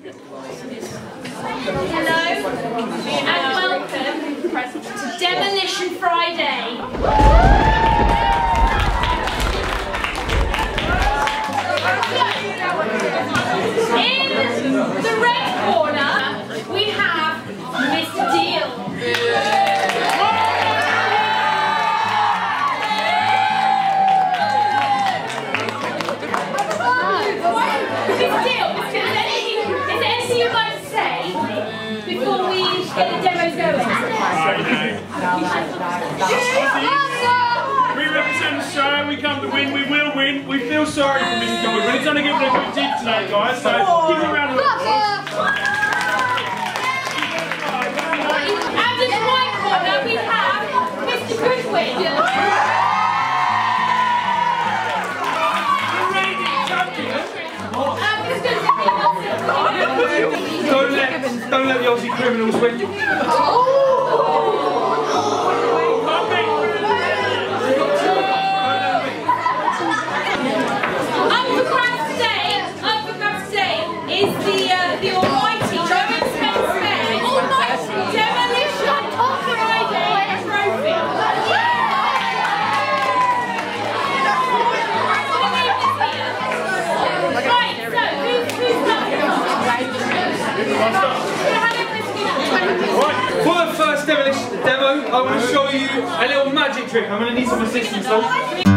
Hello and welcome to Demolition Friday. In the red corner, we have Mr. Deal. Mr. Deal, is there anything you'd like to say before we get the demos going? We represent the show, we come to win, we will win. We feel sorry for Mr. Goodwin. He's only given a good dig today, guys, so give him a round of applause. And in the right corner, we have Mr. Goodwin. Don't let the Aussie criminals win. Up for grabs today is the almighty German Spence Fair Demolition Friday trophy. Right, so who's Right, for the first demolition demo, I want to show you a little magic trick. I'm going to need some assistance though.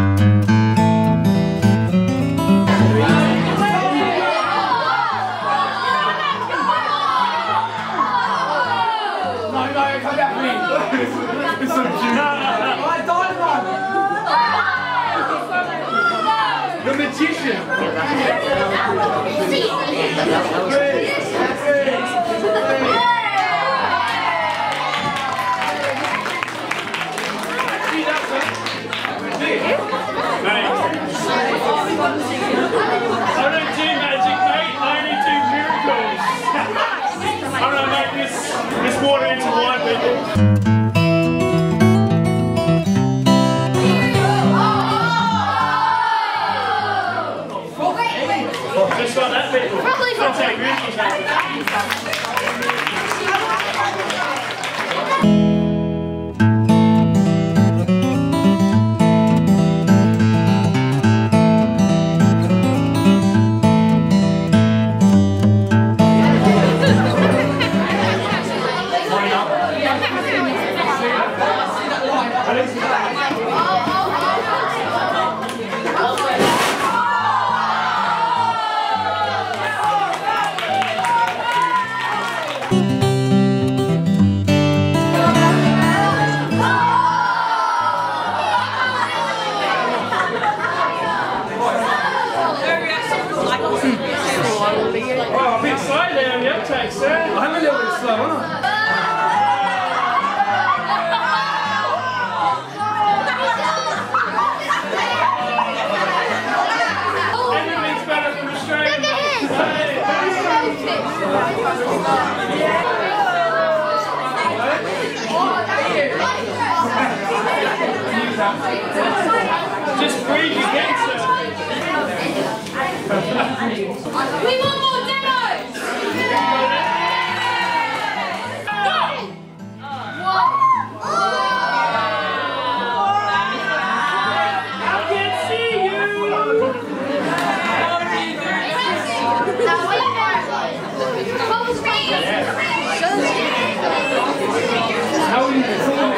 It's so cute. The magician. I don't do magic, mate. I only do miracles. I'm going to make this water into wine, people. Just like that, people. That's how miracles happen. Oh, a bit slow there on the uptake, sir. I'm a little bit slow, aren't I? Everything's better from Australia. Just breathe again, sir. We want more demos! I can see you! How are you doing?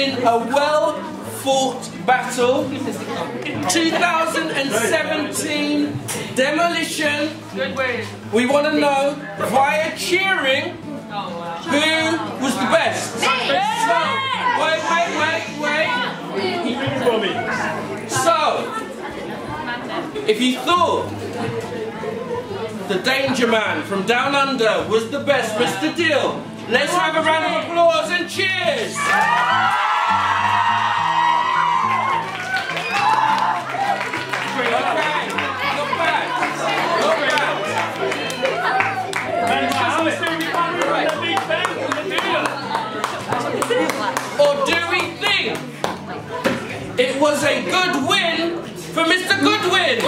been a well-fought battle. 2017 demolition. We want to know via cheering who was the best. So, wait. So, if you thought the Danger Man from Down Under was the best, Mr. Dill, let's have a round of applause and cheers! Or do we think it was a good win for Mr. Goodwin?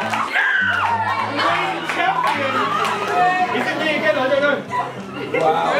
Wow.